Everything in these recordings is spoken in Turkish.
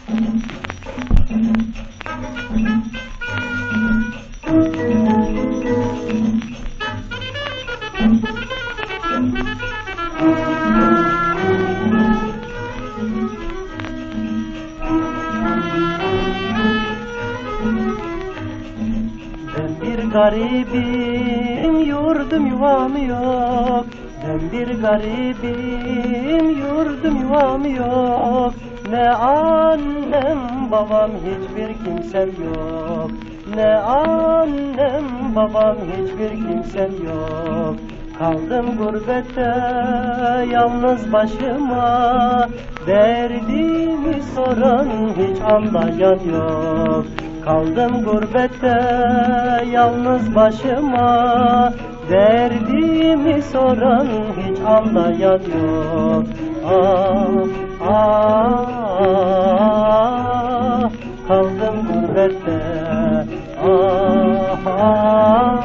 Garibim, yurdum yuvam yok. Ben bir garibim, yurdum yuvam yok. Ne annem babam, hiçbir kimsem yok. Ne annem babam, hiçbir kimsem yok. Kaldım gurbette yalnız başıma, derdimi soran hiç anlayan yok. Kaldım gurbette yalnız başıma, derdimi soran hiç anlayan yok. Ah, ah, ah, kaldım gurbette. Ah, ah,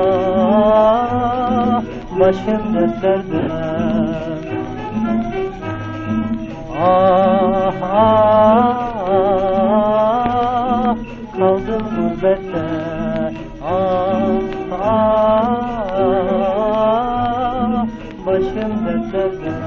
ah, başım dertlerde. Ah, ah, ah, kaldım gurbette. Ah, ah, başım dertlerde.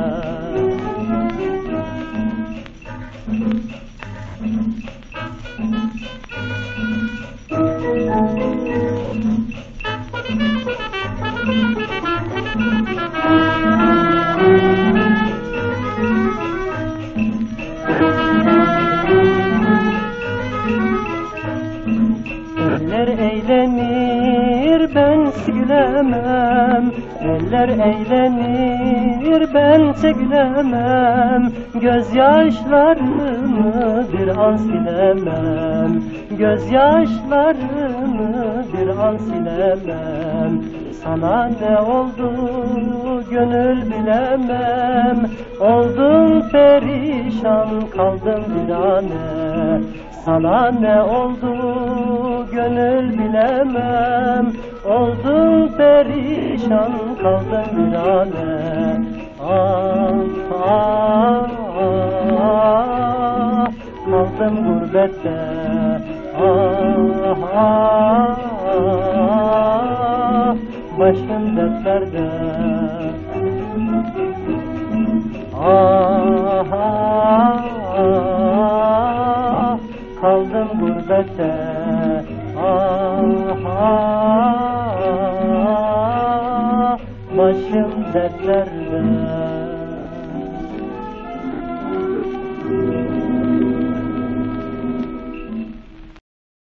Eller eğlenir, bense gülemem. Eller eğlenir, bense gülemem. Gözyaşlarımı bir an silemem. Gözyaşlarımı bir an silemem. Sana ne oldu gönül bilemem. Oldum perişan, kaldım virane. Sana ne oldu gönül bilemem. Oldum perişan, kaldım virane. Ah, ah, ah, kaldım gurbette. Ah, ah, ah, başım dertlerde. Ah, ah, ah, kaldım gurbette. Ah, ah, başım dertlerde.